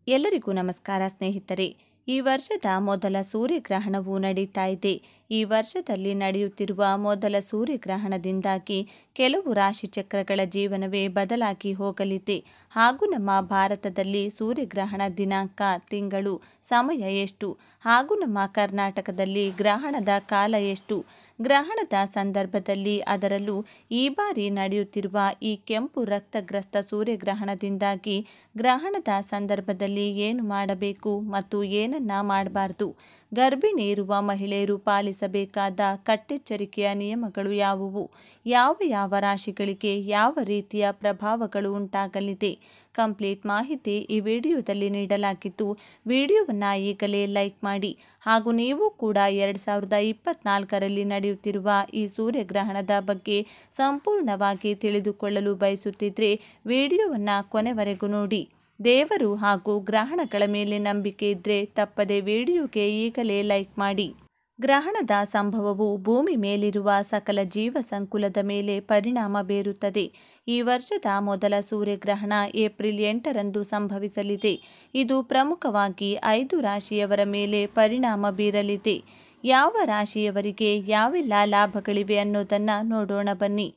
ಎಲ್ಲರಿಗೂ ನಮಸ್ಕಾರ ಸ್ನೇಹಿತರೆ. ಈ ವರ್ಷದ ಮೊದಲ ಸೂರ್ಯಗ್ರಹಣವು ನಡೀತಾ ಇದೆ. ಈ ವರ್ಷದಲ್ಲಿ ನಡೆಯುತ್ತಿರುವ ಮೊದಲ ಸೂರ್ಯಗ್ರಹಣದಿಂದಾಗಿ ಕೆಲವು ರಾಶಿಚಕ್ರಗಳ ಜೀವನವೇ ಬದಲಾಗಿ ಹೋಗಲಿದೆ. ಹಾಗೂ ನಮ್ಮ ಭಾರತದಲ್ಲಿ ಸೂರ್ಯಗ್ರಹಣ ದಿನಾಂಕ, ತಿಂಗಳು, ಸಮಯ ಎಷ್ಟು, ಹಾಗೂ ನಮ್ಮ ಕರ್ನಾಟಕದಲ್ಲಿ ಗ್ರಹಣದ ಕಾಲ ಎಷ್ಟು, ಗ್ರಹಣದ ಸಂದರ್ಭದಲ್ಲಿ ಅದರಲ್ಲೂ ಈ ಬಾರಿ ನಡೆಯುತ್ತಿರುವ ಈ ಕೆಂಪು ರಕ್ತಗ್ರಸ್ತ ಸೂರ್ಯಗ್ರಹಣದಿಂದಾಗಿ ಗ್ರಹಣದ ಸಂದರ್ಭದಲ್ಲಿ ಏನು ಮಾಡಬೇಕು ಮತ್ತು ಏನನ್ನ ಮಾಡಬಾರದು, ಗರ್ಭಿಣಿ ಇರುವ ಮಹಿಳೆಯರು ಪಾಲಿಸಬೇಕಾದ ಕಟ್ಟೆಚ್ಚರಿಕೆಯ ನಿಯಮಗಳು ಯಾವುವು, ಯಾವ ರಾಶಿಗಳಿಗೆ ಯಾವ ರೀತಿಯ ಪ್ರಭಾವಗಳು ಉಂಟಾಗಲಿದೆ, ಕಂಪ್ಲೀಟ್ ಮಾಹಿತಿ ಈ ವಿಡಿಯೋದಲ್ಲಿ ನೀಡಲಾಗಿದ್ದು, ವಿಡಿಯೋವನ್ನು ಈಗಲೇ ಲೈಕ್ ಮಾಡಿ. ಹಾಗೂ ನೀವು ಕೂಡ 2024ರಲ್ಲಿ ನಡೆಯುತ್ತಿರುವ ಈ ಸೂರ್ಯಗ್ರಹಣದ ಬಗ್ಗೆ ಸಂಪೂರ್ಣವಾಗಿ ತಿಳಿದುಕೊಳ್ಳಲು ಬಯಸುತ್ತಿದ್ದರೆ ವಿಡಿಯೋವನ್ನು ಕೊನೆವರೆಗೂ ನೋಡಿ. ದೇವರು ಹಾಗೂ ಗ್ರಹಣಗಳ ಮೇಲೆ ನಂಬಿಕೆ ಇದ್ದರೆ ತಪ್ಪದೆ ವಿಡಿಯೋಗೆ ಈಗಲೇ ಲೈಕ್ ಮಾಡಿ. ಗ್ರಹಣದ ಸಂಭವವು ಭೂಮಿ ಮೇಲಿರುವ ಸಕಲ ಜೀವ ಸಂಕುಲದ ಮೇಲೆ ಪರಿಣಾಮ ಬೀರುತ್ತದೆ. ಈ ವರ್ಷದ ಮೊದಲ ಸೂರ್ಯಗ್ರಹಣ ಏಪ್ರಿಲ್ 8ರಂದು ಸಂಭವಿಸಲಿದೆ. ಇದು ಪ್ರಮುಖವಾಗಿ 5 ರಾಶಿಯವರ ಮೇಲೆ ಪರಿಣಾಮ ಬೀರಲಿದೆ. ಯಾವ ರಾಶಿಯವರಿಗೆ ಯಾವೆಲ್ಲ ಲಾಭಗಳಿವೆ ಅನ್ನೋದನ್ನು ನೋಡೋಣ ಬನ್ನಿ.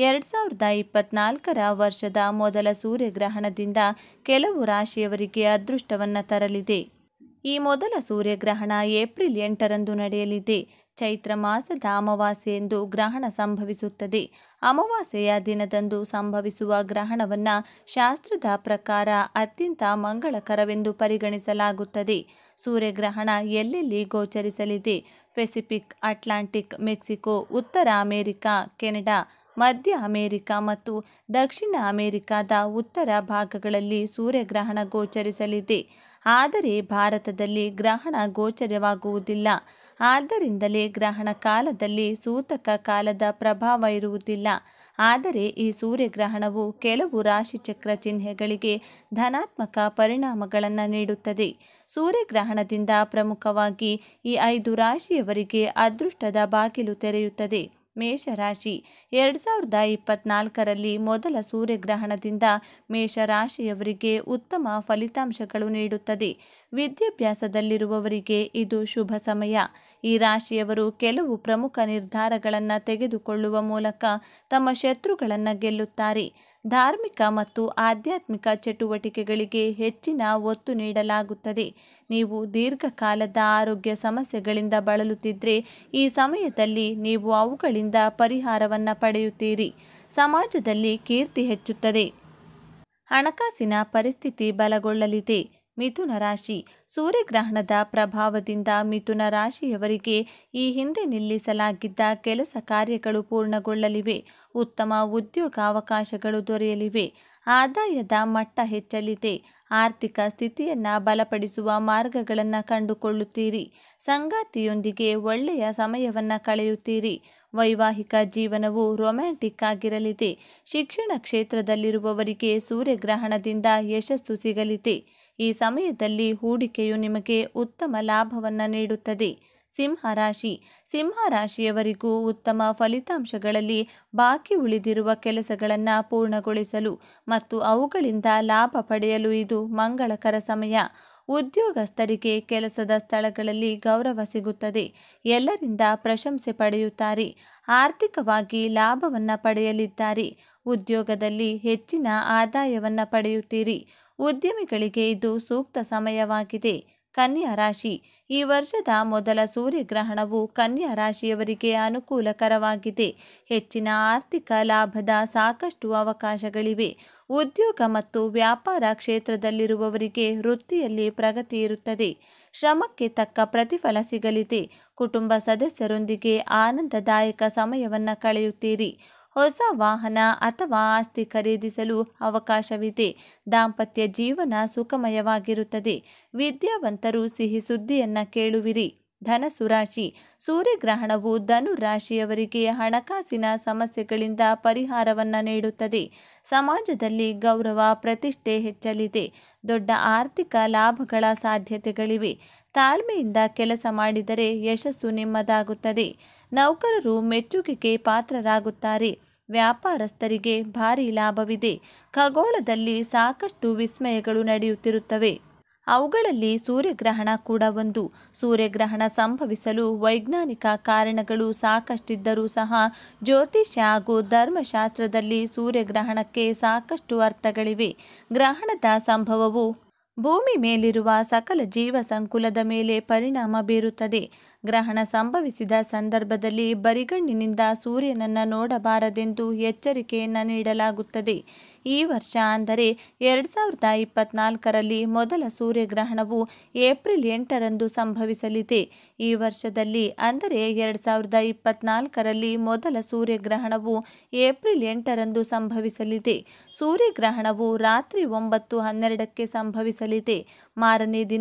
2024ರ ವರ್ಷದ ಮೊದಲ ಸೂರ್ಯಗ್ರಹಣದಿಂದ ಕೆಲವು ರಾಶಿಯವರಿಗೆ ಅದೃಷ್ಟವನ್ನು ತರಲಿದೆ. ಈ ಮೊದಲ ಸೂರ್ಯಗ್ರಹಣ ಏಪ್ರಿಲ್ 8ರಂದು ನಡೆಯಲಿದೆ. ಚೈತ್ರ ಮಾಸದ ಅಮಾವಾಸ್ಯೆಯಂದು ಗ್ರಹಣ ಸಂಭವಿಸುತ್ತದೆ. ಅಮಾವಾಸ್ಯೆಯ ದಿನದಂದು ಸಂಭವಿಸುವ ಗ್ರಹಣವನ್ನು ಶಾಸ್ತ್ರದ ಪ್ರಕಾರ ಅತ್ಯಂತ ಮಂಗಳಕರವೆಂದು ಪರಿಗಣಿಸಲಾಗುತ್ತದೆ. ಸೂರ್ಯಗ್ರಹಣ ಎಲ್ಲೆಲ್ಲಿ ಗೋಚರಿಸಲಿದೆ? ಪೆಸಿಫಿಕ್, ಅಟ್ಲಾಂಟಿಕ್, ಮೆಕ್ಸಿಕೋ, ಉತ್ತರ ಅಮೆರಿಕ, ಕೆನಡಾ, ಮಧ್ಯ ಅಮೆರಿಕ ಮತ್ತು ದಕ್ಷಿಣ ಅಮೆರಿಕದ ಉತ್ತರ ಭಾಗಗಳಲ್ಲಿ ಸೂರ್ಯಗ್ರಹಣ ಗೋಚರಿಸಲಿದೆ. ಆದರೆ ಭಾರತದಲ್ಲಿ ಗ್ರಹಣ ಗೋಚರವಾಗುವುದಿಲ್ಲ. ಆದ್ದರಿಂದಲೇ ಗ್ರಹಣ ಕಾಲದಲ್ಲಿ ಸೂತಕ ಕಾಲದ ಪ್ರಭಾವ ಇರುವುದಿಲ್ಲ. ಆದರೆ ಈ ಸೂರ್ಯಗ್ರಹಣವು ಕೆಲವು ರಾಶಿಚಕ್ರ ಚಿಹ್ನೆಗಳಿಗೆ ಧನಾತ್ಮಕ ಪರಿಣಾಮಗಳನ್ನು ನೀಡುತ್ತದೆ. ಸೂರ್ಯಗ್ರಹಣದಿಂದ ಪ್ರಮುಖವಾಗಿ ಈ 5 ರಾಶಿಯವರಿಗೆ ಅದೃಷ್ಟದ ಬಾಗಿಲು ತೆರೆಯುತ್ತದೆ. ಮೇಷರಾಶಿ. 2024ರಲ್ಲಿ ಮೊದಲ ಸೂರ್ಯಗ್ರಹಣದಿಂದ ಮೇಷರಾಶಿಯವರಿಗೆ ಉತ್ತಮ ಫಲಿತಾಂಶಗಳು ನೀಡುತ್ತದೆ. ವಿದ್ಯಾಭ್ಯಾಸದಲ್ಲಿರುವವರಿಗೆ ಇದು ಶುಭ ಸಮಯ. ಈ ರಾಶಿಯವರು ಕೆಲವು ಪ್ರಮುಖ ನಿರ್ಧಾರಗಳನ್ನು ತೆಗೆದುಕೊಳ್ಳುವ ಮೂಲಕ ತಮ್ಮ ಶತ್ರುಗಳನ್ನು ಗೆಲ್ಲುತ್ತಾರೆ. ಧಾರ್ಮಿಕ ಮತ್ತು ಆಧ್ಯಾತ್ಮಿಕ ಚಟುವಟಿಕೆಗಳಿಗೆ ಹೆಚ್ಚಿನ ಒತ್ತು ನೀಡಲಾಗುತ್ತದೆ. ನೀವು ದೀರ್ಘಕಾಲದ ಆರೋಗ್ಯ ಸಮಸ್ಯೆಗಳಿಂದ ಬಳಲುತ್ತಿದ್ದರೆ ಈ ಸಮಯದಲ್ಲಿ ನೀವು ಅವುಗಳಿಂದ ಪರಿಹಾರವನ್ನು ಪಡೆಯುತ್ತೀರಿ. ಸಮಾಜದಲ್ಲಿ ಕೀರ್ತಿ ಹೆಚ್ಚುತ್ತದೆ. ಹಣಕಾಸಿನ ಪರಿಸ್ಥಿತಿ ಬಲಗೊಳ್ಳಲಿದೆ. ಮಿಥುನ ರಾಶಿ. ಸೂರ್ಯಗ್ರಹಣದ ಪ್ರಭಾವದಿಂದ ಮಿಥುನ ರಾಶಿಯವರಿಗೆ ಈ ಹಿಂದೆ ನಿಲ್ಲಿಸಲಾಗಿದ್ದ ಕೆಲಸ ಕಾರ್ಯಗಳು ಪೂರ್ಣಗೊಳ್ಳಲಿವೆ. ಉತ್ತಮ ಉದ್ಯೋಗಾವಕಾಶಗಳು ದೊರೆಯಲಿವೆ. ಆದಾಯದ ಮಟ್ಟ ಹೆಚ್ಚಲಿದೆ. ಆರ್ಥಿಕ ಸ್ಥಿತಿಯನ್ನು ಬಲಪಡಿಸುವ ಮಾರ್ಗಗಳನ್ನು ಕಂಡುಕೊಳ್ಳುತ್ತೀರಿ. ಸಂಗಾತಿಯೊಂದಿಗೆ ಒಳ್ಳೆಯ ಸಮಯವನ್ನು ಕಳೆಯುತ್ತೀರಿ. ವೈವಾಹಿಕ ಜೀವನವು ರೊಮ್ಯಾಂಟಿಕ್ ಆಗಿರಲಿದೆ. ಶಿಕ್ಷಣ ಕ್ಷೇತ್ರದಲ್ಲಿರುವವರಿಗೆ ಸೂರ್ಯಗ್ರಹಣದಿಂದ ಯಶಸ್ಸು ಸಿಗಲಿದೆ. ಈ ಸಮಯದಲ್ಲಿ ಹೂಡಿಕೆಯು ನಿಮಗೆ ಉತ್ತಮ ಲಾಭವನ್ನು ನೀಡುತ್ತದೆ. ಸಿಂಹರಾಶಿ. ಸಿಂಹರಾಶಿಯವರಿಗೂ ಉತ್ತಮ ಫಲಿತಾಂಶಗಳಲ್ಲಿ ಬಾಕಿ ಉಳಿದಿರುವ ಕೆಲಸಗಳನ್ನು ಪೂರ್ಣಗೊಳಿಸಲು ಮತ್ತು ಅವುಗಳಿಂದ ಲಾಭ ಪಡೆಯಲು ಇದು ಮಂಗಳಕರ ಸಮಯ. ಉದ್ಯೋಗಸ್ಥರಿಗೆ ಕೆಲಸದ ಸ್ಥಳಗಳಲ್ಲಿ ಗೌರವ ಸಿಗುತ್ತದೆ. ಎಲ್ಲರಿಂದ ಪ್ರಶಂಸೆ ಪಡೆಯುತ್ತಾರೆ. ಆರ್ಥಿಕವಾಗಿ ಲಾಭವನ್ನು ಪಡೆಯಲಿದ್ದಾರೆ. ಉದ್ಯೋಗದಲ್ಲಿ ಹೆಚ್ಚಿನ ಆದಾಯವನ್ನು ಪಡೆಯುತ್ತೀರಿ. ಉದ್ಯಮಿಗಳಿಗೆ ಇದು ಸೂಕ್ತ ಸಮಯವಾಗಿದೆ. ಕನ್ಯಾ ರಾಶಿ. ಈ ವರ್ಷದ ಮೊದಲ ಸೂರ್ಯಗ್ರಹಣವು ಕನ್ಯಾ ರಾಶಿಯವರಿಗೆ ಅನುಕೂಲಕರವಾಗಿದೆ. ಹೆಚ್ಚಿನ ಆರ್ಥಿಕ ಲಾಭದ ಸಾಕಷ್ಟು ಅವಕಾಶಗಳಿವೆ. ಉದ್ಯೋಗ ಮತ್ತು ವ್ಯಾಪಾರ ಕ್ಷೇತ್ರದಲ್ಲಿರುವವರಿಗೆ ವೃತ್ತಿಯಲ್ಲಿ ಪ್ರಗತಿ ಇರುತ್ತದೆ. ಶ್ರಮಕ್ಕೆ ತಕ್ಕ ಪ್ರತಿಫಲ ಸಿಗಲಿದೆ. ಕುಟುಂಬ ಸದಸ್ಯರೊಂದಿಗೆ ಆನಂದದಾಯಕ ಸಮಯವನ್ನು ಕಳೆಯುತ್ತೀರಿ. ಹೊಸ ವಾಹನ ಅಥವಾ ಆಸ್ತಿ ಖರೀದಿಸಲು ಅವಕಾಶವಿದೆ. ದಾಂಪತ್ಯ ಜೀವನ ಸುಖಮಯವಾಗಿರುತ್ತದೆ. ವಿದ್ಯಾವಂತರು ಸಿಹಿ ಸುದ್ದಿಯನ್ನು ಕೇಳುವಿರಿ. ಧನಸ್ಸು ರಾಶಿ. ಸೂರ್ಯಗ್ರಹಣವು ಧನು ರಾಶಿಯವರಿಗೆ ಹಣಕಾಸಿನ ಸಮಸ್ಯೆಗಳಿಂದ ಪರಿಹಾರವನ್ನು ನೀಡುತ್ತದೆ. ಸಮಾಜದಲ್ಲಿ ಗೌರವ ಪ್ರತಿಷ್ಠೆ ಹೆಚ್ಚಲಿದೆ. ದೊಡ್ಡ ಆರ್ಥಿಕ ಲಾಭಗಳ ಸಾಧ್ಯತೆಗಳಿವೆ. ತಾಳ್ಮೆಯಿಂದ ಕೆಲಸ ಮಾಡಿದರೆ ಯಶಸ್ಸು ನಿಮ್ಮದಾಗುತ್ತದೆ. ನೌಕರರು ಮೆಚ್ಚುಗೆಗೆ ಪಾತ್ರರಾಗುತ್ತಾರೆ. ವ್ಯಾಪಾರಸ್ಥರಿಗೆ ಭಾರೀ ಲಾಭವಿದೆ. ಖಗೋಳದಲ್ಲಿ ಸಾಕಷ್ಟು ವಿಸ್ಮಯಗಳು ನಡೆಯುತ್ತಿರುತ್ತವೆ. ಅವುಗಳಲ್ಲಿ ಸೂರ್ಯಗ್ರಹಣ ಕೂಡ ಒಂದು. ಸೂರ್ಯಗ್ರಹಣ ಸಂಭವಿಸಲು ವೈಜ್ಞಾನಿಕ ಕಾರಣಗಳು ಸಾಕಷ್ಟಿದ್ದರೂ ಸಹ ಜ್ಯೋತಿಷ್ಯ ಹಾಗೂ ಧರ್ಮಶಾಸ್ತ್ರದಲ್ಲಿ ಸೂರ್ಯಗ್ರಹಣಕ್ಕೆ ಸಾಕಷ್ಟು ಅರ್ಥಗಳಿವೆ. ಗ್ರಹಣದ ಸಂಭವವು ಭೂಮಿ ಮೇಲಿರುವ ಸಕಲ ಜೀವ ಸಂಕುಲದ ಮೇಲೆ ಪರಿಣಾಮ ಬೀರುತ್ತದೆ. ಗ್ರಹಣ ಸಂಭವಿಸಿದ ಸಂದರ್ಭದಲ್ಲಿ ಬರಿಗಣ್ಣಿನಿಂದ ಸೂರ್ಯನನ್ನು ನೋಡಬಾರದೆಂದು ಎಚ್ಚರಿಕೆಯನ್ನು ನೀಡಲಾಗುತ್ತದೆ. ಈ ವರ್ಷ ಅಂದರೆ 2024ರಲ್ಲಿ ಮೊದಲ ಸೂರ್ಯಗ್ರಹಣವು ಏಪ್ರಿಲ್ 8ರಂದು ಸಂಭವಿಸಲಿದೆ. ಈ ವರ್ಷದಲ್ಲಿ ಅಂದರೆ 2024ರಲ್ಲಿ ಮೊದಲ ಸೂರ್ಯಗ್ರಹಣವು ಏಪ್ರಿಲ್ 8ರಂದು ಸಂಭವಿಸಲಿದೆ. ಸೂರ್ಯಗ್ರಹಣವು ರಾತ್ರಿ 9:12ಕ್ಕೆ ಸಂಭವಿಸಲಿದೆ. ಮಾರನೇ ದಿನ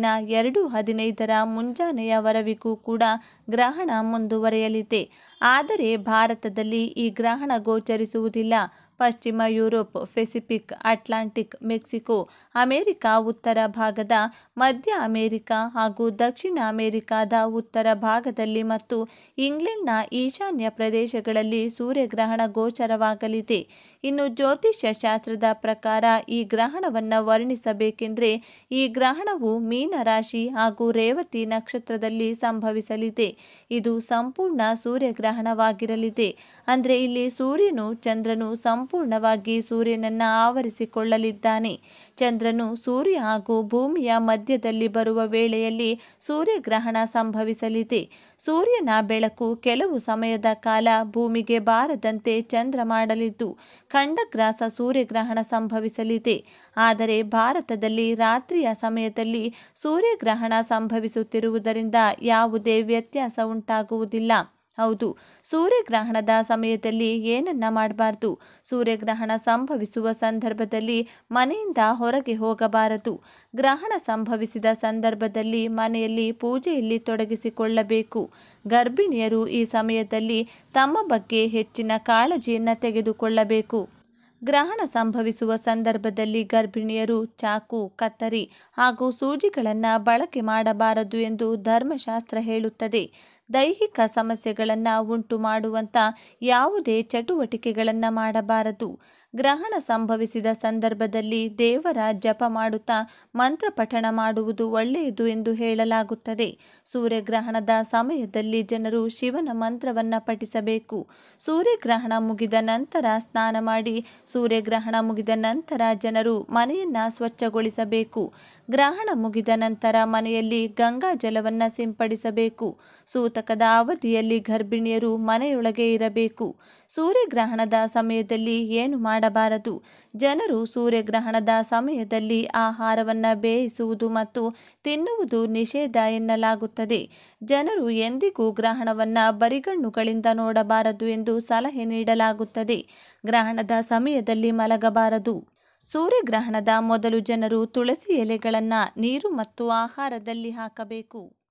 2:15ರ ಮುಂಜಾನೆಯವರೆವಿಗೂ ಕೂಡ ಗ್ರಹಣ ಮುಂದುವರೆಯಲಿದೆ. ಆದರೆ ಭಾರತದಲ್ಲಿ ಈ ಗ್ರಹಣ ಗೋಚರಿಸುವುದಿಲ್ಲ. ಪಶ್ಚಿಮ Europe, Pacific, Atlantic, Mexico, America ಉತ್ತರ ಭಾಗದ, ಮಧ್ಯ ಅಮೆರಿಕ ಹಾಗೂ ದಕ್ಷಿಣ ಅಮೆರಿಕಾದ ಉತ್ತರ ಭಾಗದಲ್ಲಿ ಮತ್ತು ಇಂಗ್ಲೆಂಡ್ನ ಈಶಾನ್ಯ ಪ್ರದೇಶಗಳಲ್ಲಿ ಸೂರ್ಯಗ್ರಹಣ ಗೋಚರವಾಗಲಿದೆ. ಇನ್ನು ಜ್ಯೋತಿಷ್ಯ ಶಾಸ್ತ್ರದ ಪ್ರಕಾರ ಈ ಗ್ರಹಣವನ್ನು ವರ್ಣಿಸಬೇಕೆಂದರೆ ಈ ಗ್ರಹಣವು ಮೀನ ರಾಶಿ ಹಾಗೂ ರೇವತಿ ನಕ್ಷತ್ರದಲ್ಲಿ ಸಂಭವಿಸಲಿದೆ. ಇದು ಸಂಪೂರ್ಣ ಸೂರ್ಯಗ್ರಹಣವಾಗಿರಲಿದೆ. ಅಂದರೆ ಇಲ್ಲಿ ಸೂರ್ಯನು ಚಂದ್ರನು ಸಂಪೂರ್ಣವಾಗಿ ಸೂರ್ಯನನ್ನು ಆವರಿಸಿಕೊಳ್ಳಲಿದ್ದಾನೆ. ಚಂದ್ರನು ಸೂರ್ಯ ಹಾಗೂ ಭೂಮಿಯ ಮಧ್ಯದಲ್ಲಿ ಬರುವ ವೇಳೆಯಲ್ಲಿ ಸೂರ್ಯಗ್ರಹಣ ಸಂಭವಿಸಲಿದೆ. ಸೂರ್ಯನ ಬೆಳಕು ಕೆಲವು ಸಮಯದ ಕಾಲ ಭೂಮಿಗೆ ಬಾರದಂತೆ ಚಂದ್ರ ಮಾಡಲಿದ್ದು ಖಂಡಗ್ರಾಸ ಸೂರ್ಯಗ್ರಹಣ ಸಂಭವಿಸಲಿದೆ. ಆದರೆ ಭಾರತದಲ್ಲಿ ರಾತ್ರಿಯ ಸಮಯದಲ್ಲಿ ಸೂರ್ಯಗ್ರಹಣ ಸಂಭವಿಸುತ್ತಿರುವುದರಿಂದ ಯಾವುದೇ ವ್ಯತ್ಯಾಸ ಉಂಟಾಗುವುದಿಲ್ಲ. ಹೌದು, ಸೂರ್ಯಗ್ರಹಣದ ಸಮಯದಲ್ಲಿ ಏನನ್ನ ಮಾಡಬಾರದು? ಸೂರ್ಯಗ್ರಹಣ ಸಂಭವಿಸುವ ಸಂದರ್ಭದಲ್ಲಿ ಮನೆಯಿಂದ ಹೊರಗೆ ಹೋಗಬಾರದು. ಗ್ರಹಣ ಸಂಭವಿಸಿದ ಸಂದರ್ಭದಲ್ಲಿ ಮನೆಯಲ್ಲಿ ಪೂಜೆಯಲ್ಲಿ ತೊಡಗಿಸಿಕೊಳ್ಳಬೇಕು. ಗರ್ಭಿಣಿಯರು ಈ ಸಮಯದಲ್ಲಿ ತಮ್ಮ ಬಗ್ಗೆ ಹೆಚ್ಚಿನ ಕಾಳಜಿಯನ್ನು ತೆಗೆದುಕೊಳ್ಳಬೇಕು. ಗ್ರಹಣ ಸಂಭವಿಸುವ ಸಂದರ್ಭದಲ್ಲಿ ಗರ್ಭಿಣಿಯರು ಚಾಕು, ಕತ್ತರಿ ಹಾಗೂ ಸೂಜಿಗಳನ್ನು ಬಳಕೆ ಮಾಡಬಾರದು ಎಂದು ಧರ್ಮಶಾಸ್ತ್ರ ಹೇಳುತ್ತದೆ. ದೈಹಿಕ ಸಮಸ್ಯೆಗಳನ್ನು ಉಂಟು ಮಾಡುವಂಥ ಯಾವುದೇ ಚಟುವಟಿಕೆಗಳನ್ನು ಮಾಡಬಾರದು. ಗ್ರಹಣ ಸಂಭವಿಸಿದ ಸಂದರ್ಭದಲ್ಲಿ ದೇವರ ಜಪ ಮಾಡುತ್ತಾ ಮಂತ್ರ ಪಠಣ ಮಾಡುವುದು ಒಳ್ಳೆಯದು ಎಂದು ಹೇಳಲಾಗುತ್ತದೆ. ಸೂರ್ಯಗ್ರಹಣದ ಸಮಯದಲ್ಲಿ ಜನರು ಶಿವನ ಮಂತ್ರವನ್ನು ಪಠಿಸಬೇಕು. ಸೂರ್ಯಗ್ರಹಣ ಮುಗಿದ ನಂತರ ಸ್ನಾನ ಮಾಡಿ ಸೂರ್ಯಗ್ರಹಣ ಮುಗಿದ ನಂತರ ಜನರು ಮನೆಯನ್ನು ಸ್ವಚ್ಛಗೊಳಿಸಬೇಕು. ಗ್ರಹಣ ಮುಗಿದ ನಂತರ ಮನೆಯಲ್ಲಿ ಗಂಗಾ ಜಲವನ್ನು ಸಿಂಪಡಿಸಬೇಕು. ಸೂತಕದ ಅವಧಿಯಲ್ಲಿ ಗರ್ಭಿಣಿಯರು ಮನೆಯೊಳಗೆ ಇರಬೇಕು. ಸೂರ್ಯಗ್ರಹಣದ ಸಮಯದಲ್ಲಿ ಏನು ಮಾಡಬಾರದು? ಜನರು ಸೂರ್ಯಗ್ರಹಣದ ಸಮಯದಲ್ಲಿ ಆಹಾರವನ್ನು ಬೇಯಿಸುವುದು ಮತ್ತು ತಿನ್ನುವುದು ನಿಷೇಧ ಎನ್ನಲಾಗುತ್ತದೆ. ಜನರು ಎಂದಿಗೂ ಗ್ರಹಣವನ್ನು ಬರಿಗಣ್ಣುಗಳಿಂದ ನೋಡಬಾರದು ಎಂದು ಸಲಹೆ ನೀಡಲಾಗುತ್ತದೆ. ಗ್ರಹಣದ ಸಮಯದಲ್ಲಿ ಮಲಗಬಾರದು. ಸೂರ್ಯಗ್ರಹಣದ ಮೊದಲು ಜನರು ತುಳಸಿ ಎಲೆಗಳನ್ನು ನೀರು ಮತ್ತು ಆಹಾರದಲ್ಲಿ ಹಾಕಬೇಕು.